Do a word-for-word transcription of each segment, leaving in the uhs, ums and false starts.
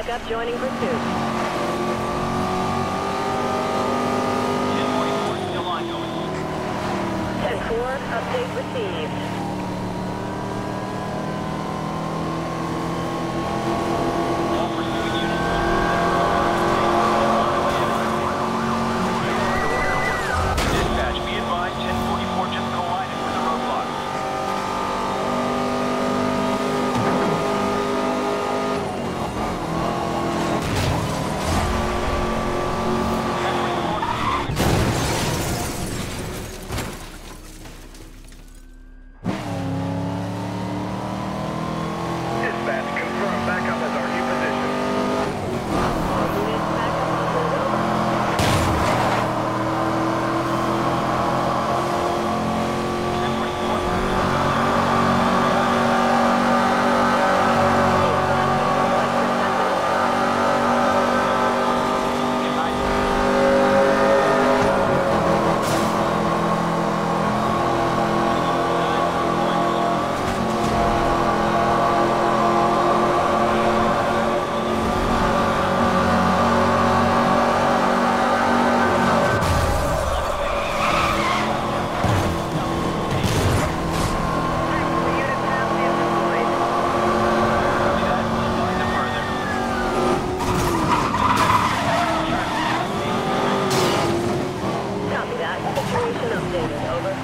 backup joining pursuit. ten forty-four, still ongoing. ten four, update received. All pursuing units. Dispatch, be advised, ten forty-four just collided with a roadblock. Dispatch, confirm backup as our new position. All units backup on board over. ten forty-four. Copy that. Situation updated. Over.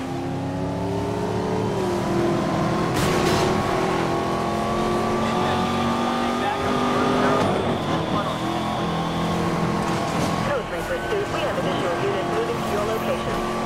Code three pursuit. We have additional units moving to your location.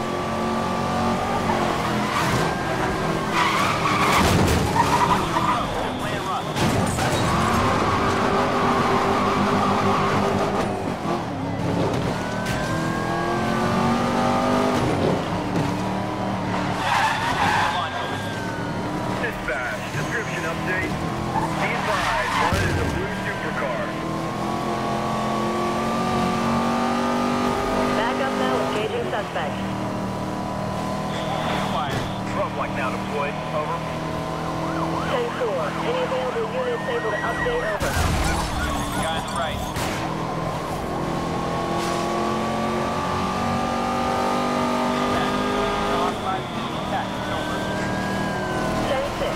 Dispatch, description update. Be advised, one is a blue supercar. Backup now. Engaging suspect. Front like now deployed. Over. ten four. Any available units able to update? Over. Guys, right. ten six.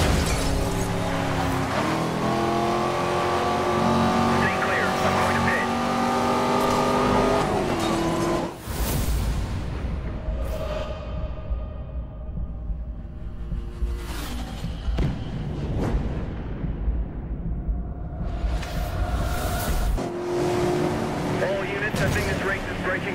Stay clear. I'm going to pit. All units, I think this rate is